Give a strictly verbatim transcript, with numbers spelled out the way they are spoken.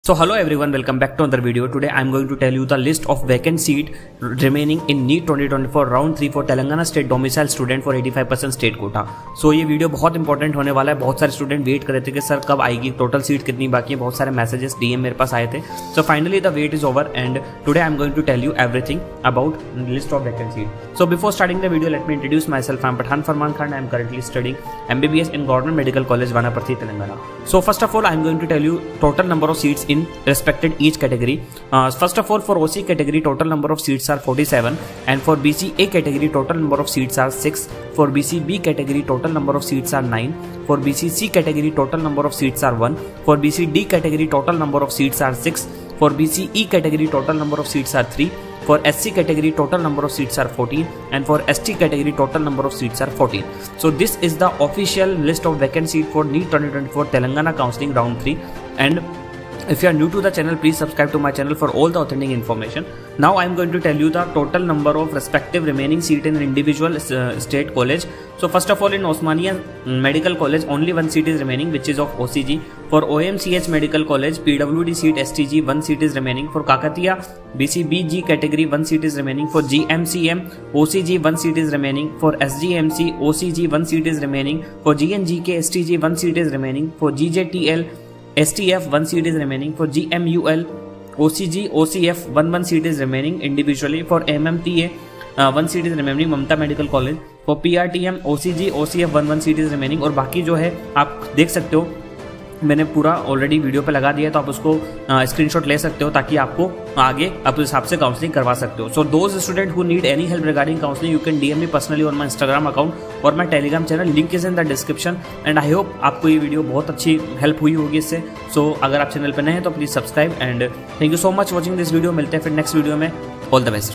So hello everyone, welcome back to another video. Today I am going to tell you the list of vacant seat remaining in NEET twenty twenty-four round three for Telangana state domicile student for eighty-five percent state quota. So ये video बहुत important होने वाला है. बहुत सारे student wait कर रहे थे कि सर कब आएगी, टोटल सीट कितनी बाकी है. बहुत सारे मैसेजेस डीएम मेरे पास आए थे. So finally the wait is over and today I am going to tell you everything about list of vacant seat. So before starting the video let me introduce myself. I am Pathan Farman Khan. I am currently studying MBBS in government medical college Wanaparthy Telangana. So first of all I am going to tell you total number of seats in respected each category. Uh, first of all, for O C category total number of seats are forty-seven, and for B C A category total number of seats are six. For B C B category total number of seats are nine. For B C C category total number of seats are one. For B C D category total number of seats are six. For B C E category total number of seats are three. For S C category total number of seats are fourteen, and for S T category total number of seats are fourteen. So this is the official list of vacant seat for NEET twenty twenty-four Telangana counseling round three. And if you are new to the channel, please subscribe to my channel for all the authentic information. Now I am going to tell you the total number of respective remaining seat in individual uh, state college. So first of all, in Osmania Medical College only one seat is remaining, which is of O C G. For O M C H Medical College P W D seat S T G one seat is remaining. For Kakatiya B C B G category one seat is remaining. For G M C M O C G one seat is remaining. For S G M C O C G one seat is remaining. For G N G K S T G one seat is remaining. For G J T L S T F one seat is remaining. For G M U L O C G O C F one one seat is remaining individually. For M M T A uh, one seat is remaining Mamta Medical College. For P R T M O C G O C F one one seat is remaining. और बाकी जो है आप देख सकते हो, मैंने पूरा ऑलरेडी वीडियो पे लगा दिया है, तो आप उसको स्क्रीनशॉट ले सकते हो ताकि आपको आगे अपने हिसाब से काउंसलिंग करवा सकते हो. So those student who need any help regarding counselling you can DM me personally on my Instagram account और my Telegram channel. Link is in the description. And I hope आपको ये वीडियो बहुत अच्छी help हुई होगी इससे. सो so, अगर आप चैनल पर नए हैं तो please subscribe and thank you so much watching this video. मिलते हैं फिर नेक्स्ट वीडियो में. All the best.